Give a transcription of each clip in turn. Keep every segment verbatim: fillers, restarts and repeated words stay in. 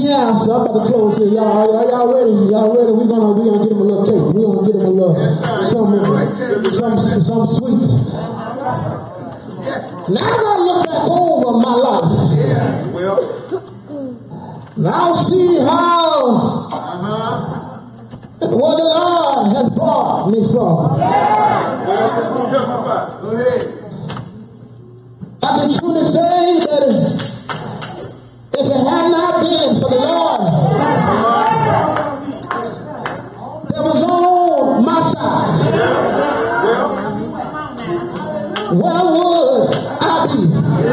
Yeah, so I'm about to close here. Y'all, y'all, y'all ready? Y'all ready? We're gonna, we gonna get him a little cake. We're gonna get him a little, something, something, something sweet. Now I gotta look back over my life. Yeah. Well. Now see how what the Lord has brought me from. Yeah. Go ahead. I can truly say that if it had not been for the Lord that was on my side, where would I be?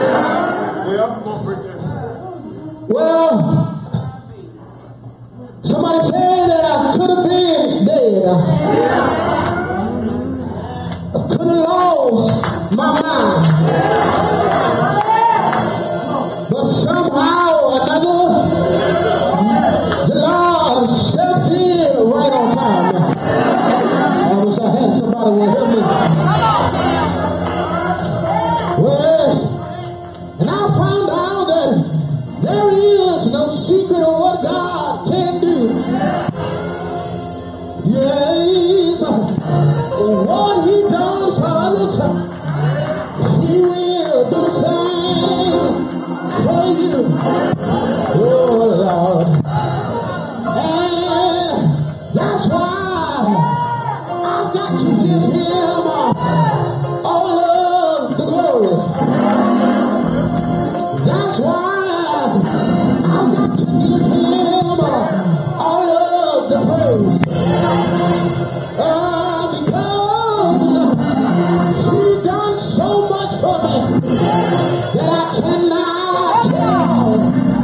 Well, somebody said that I could have been dead. I could have lost my mind. But somehow or another, the Lord stepped in right on time. I wish I had somebody who would help me. Well, and I found out that there is no secret of what God can do. Yes, what He does for others, He will do the same for you. Oh Lord. And that's why I've got to give Him all of the glory. That's why I've got to give Him all of the praise. Uh, because He's done so much for me that I cannot tell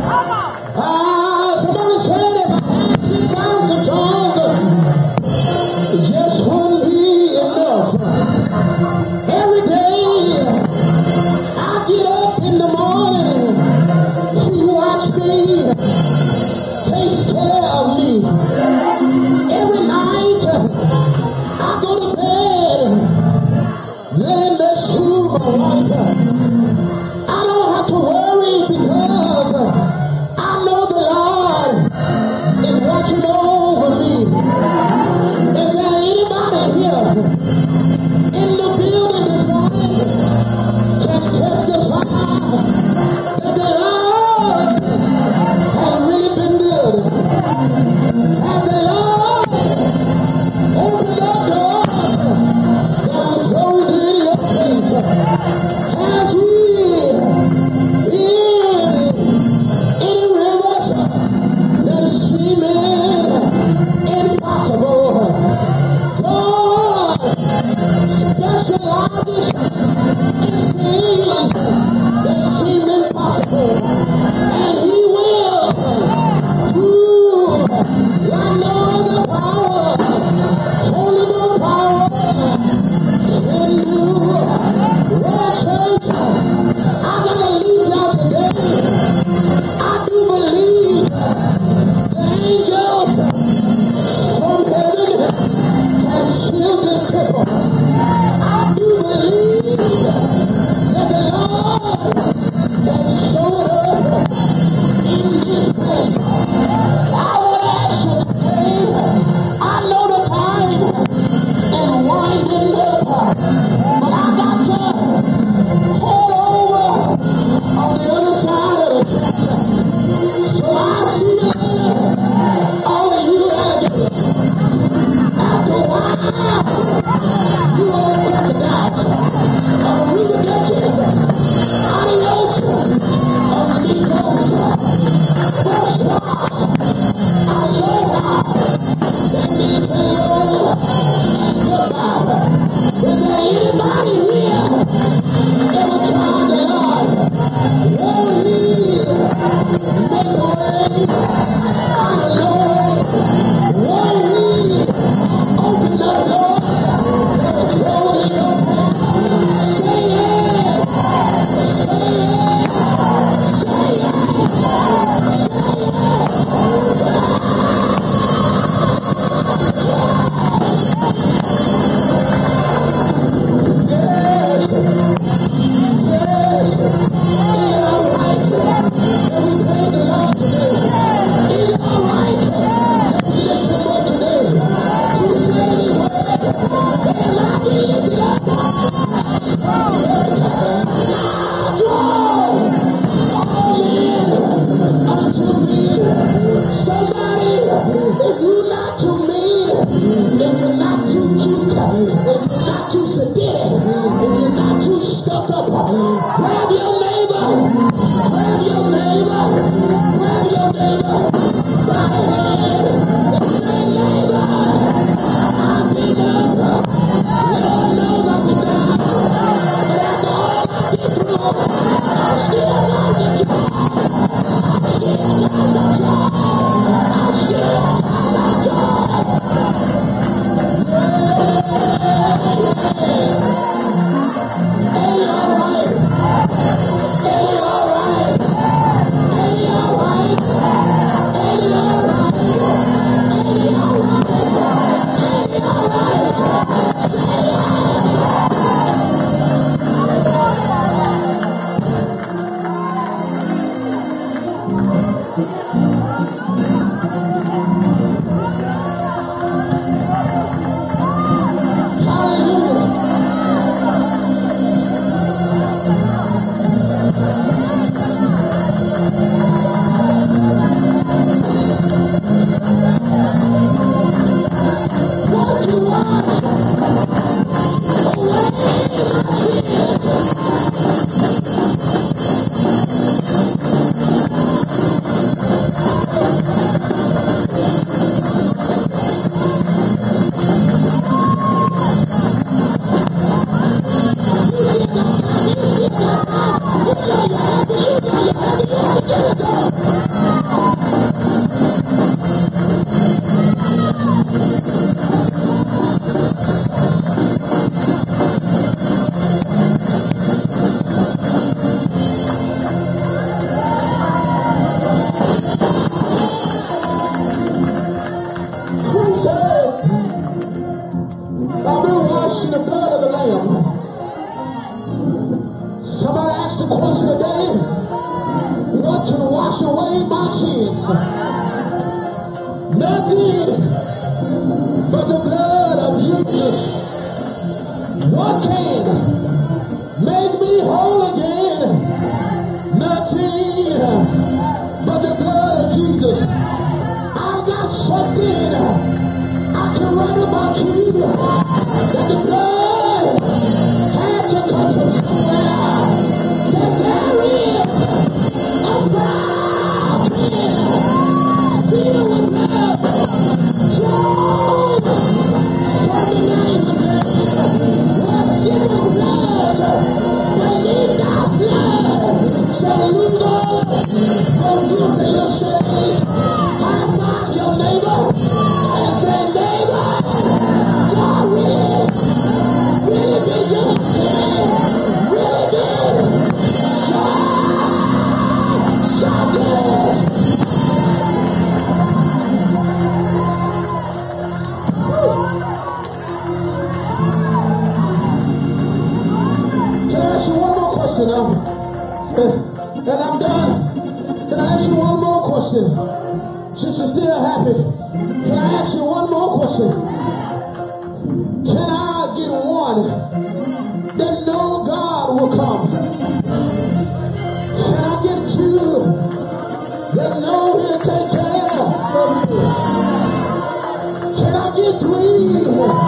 Can I get three?